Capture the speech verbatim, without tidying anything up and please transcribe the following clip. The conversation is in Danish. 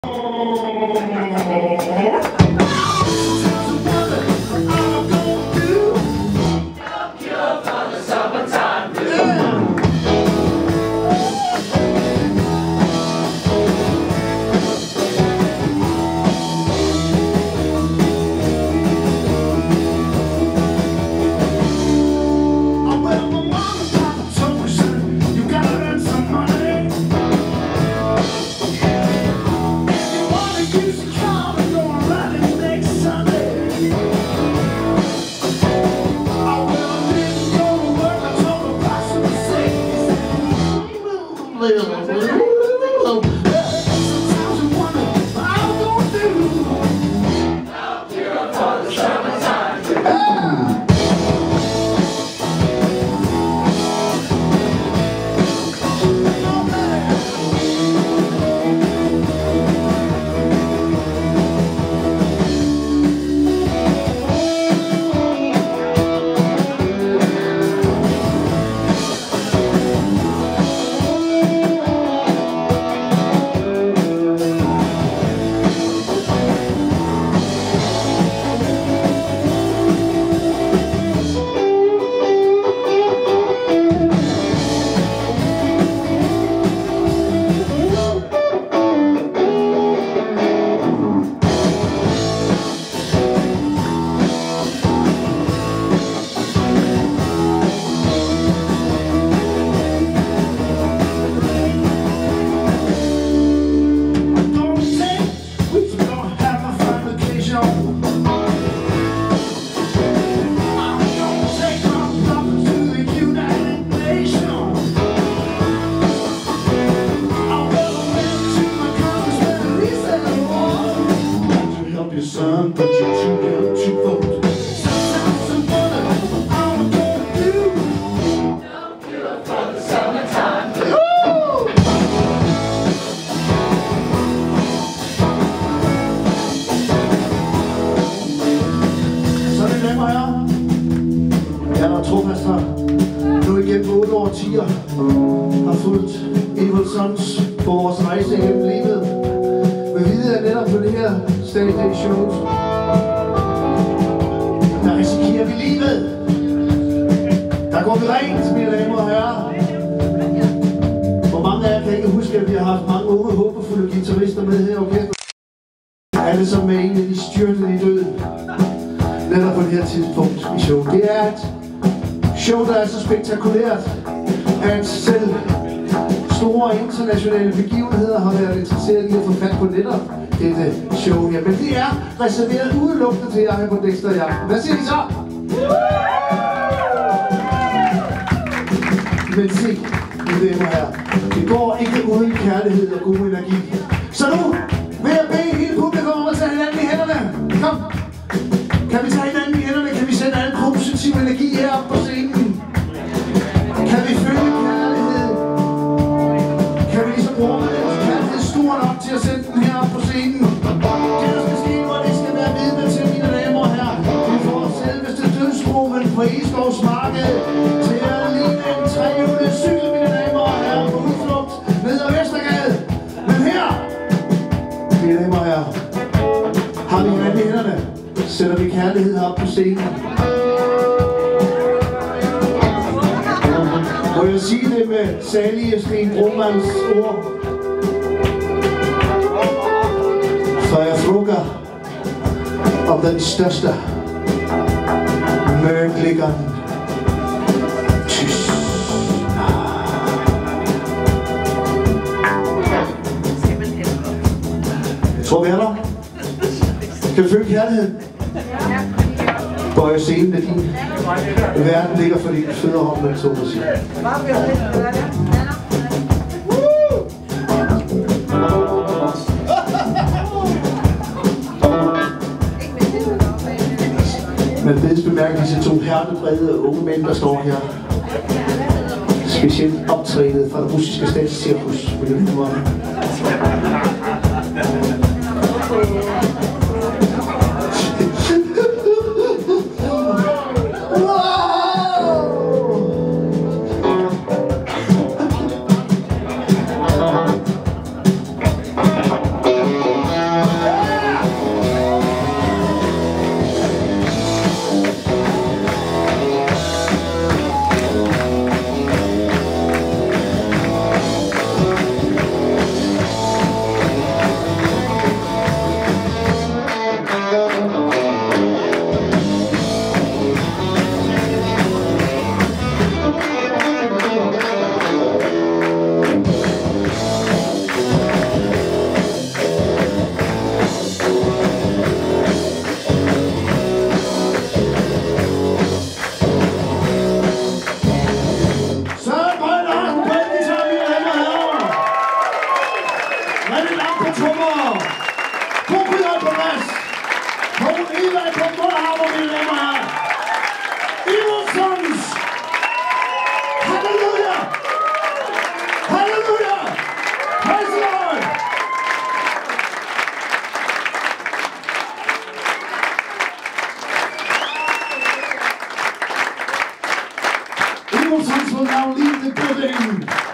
Nu igennem otte årtier har fulgt Evil Sons på vores rejse gennem livet. Men vi ved, at netop på det her Saturday shows, der risikerer vi livet. Der går vi rent, mine damer og herrer. Hvor mange af jer kan ikke huske, at vi har haft mange unge, håbefulde guitarister med her i orkestret. Alle som er en af de styrtede i døden. Netop på det her tidspunkt i showet. Det er et show, der er så spektakulært, at selv store internationale begivenheder har været interesseret i at få fat på netop dette show her. Men det er reserveret udelukkende til jer her på Dexter i aften. Hvad siger I så? Men se, mine damer her, det går ikke uden kærlighed og god energi. Så nu vil jeg bede hele publikum om at tage hinanden i hænderne. Kom! Kan vi tage hinanden i hænderne? Kan vi sende al positiv energi heroppe på scenen? Kan vi føle kærlighed? Kan vi ligesom bruge vores kærlighed stor nok til at sende den heroppe på scenen? Det er måske, hvor det skal være vidne til, mine damer her. Vi får selveste dødsbroen på Egeskovs Marked til at ligne en trehjulet cykel, mine damer og herrer, på udflugt ned ad Vestergade. Men her, mine damer og herrer, har vi hinanden i hænderne. Sætter vi kærlighed op på scenen. Må jeg sige det med salige Sten Bromands ord? For jeg frågar om den største mørkliggeren tyst. Jeg tror vi er der. Kan du føle kærligheden? Bøje scenen af din. Verden ligger for dine fødder om, man så må sige. Man bedes bemærke disse to hertebrede unge mænd, der står her. Specielt optrænet fra det russiske statscirkus. Polen på bas. Polen Evald på målhammer, mine damer og herrer. Evil Sons. Halleluja. Halleluja. Praise the Lord. Evil Sons will now leave the building.